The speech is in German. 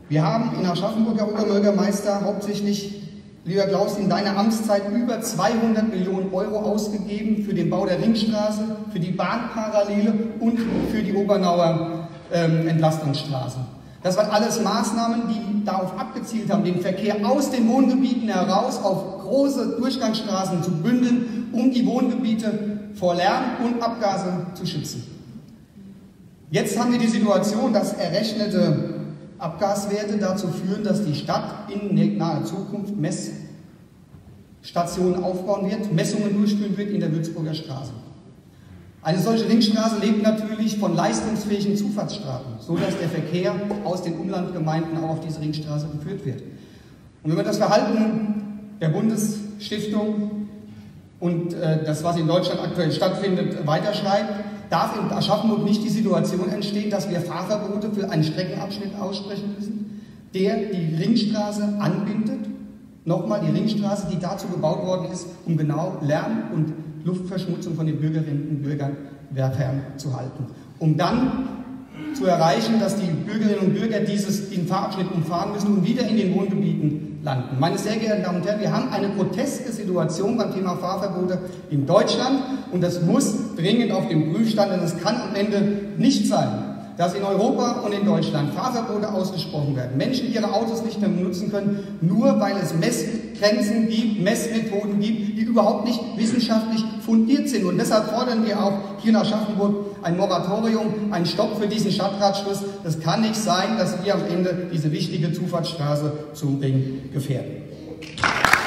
Wir haben in Aschaffenburg, Herr Oberbürgermeister, hauptsächlich, lieber Klaus, in deiner Amtszeit über 200 Millionen Euro ausgegeben für den Bau der Ringstraße, für die Bahnparallele und für die Obernauer Entlastungsstraße. Das waren alles Maßnahmen, die darauf abgezielt haben, den Verkehr aus den Wohngebieten heraus auf große Durchgangsstraßen zu bündeln, um die Wohngebiete vor Lärm und Abgase zu schützen. Jetzt haben wir die Situation, dass errechnete Abgaswerte dazu führen, dass die Stadt in naher Zukunft Messstationen aufbauen wird, Messungen durchführen wird in der Würzburger Straße. Eine solche Ringstraße lebt natürlich von leistungsfähigen Zufahrtsstraßen, sodass der Verkehr aus den Umlandgemeinden auch auf diese Ringstraße geführt wird. Und wenn man das Verhalten der Bundesstiftung und das, was in Deutschland aktuell stattfindet, weiterschreibt, darf in Aschaffenburg nicht die Situation entstehen, dass wir Fahrverbote für einen Streckenabschnitt aussprechen müssen, der die Ringstraße anbindet. Nochmal die Ringstraße, die dazu gebaut worden ist, um genau Lärm und Luftverschmutzung von den Bürgerinnen und Bürgern fernzuhalten. Um dann zu erreichen, dass die Bürgerinnen und Bürger diesen Fahrabschnitt umfahren müssen und wieder in den Wohngebieten landen. Meine sehr geehrten Damen und Herren, wir haben eine groteske Situation beim Thema Fahrverbote in Deutschland und das muss dringend auf dem Prüfstand, denn es kann am Ende nicht sein, dass in Europa und in Deutschland Fahrverbote ausgesprochen werden, Menschen ihre Autos nicht mehr benutzen können, nur weil es Messgrenzen gibt, Messmethoden gibt, die überhaupt nicht wissenschaftlich fundiert sind. Und deshalb fordern wir auch hier in Aschaffenburg ein Moratorium, einen Stopp für diesen Stadtratschluss. Das kann nicht sein, dass wir am Ende diese wichtige Zufahrtsstraße zum Ring gefährden.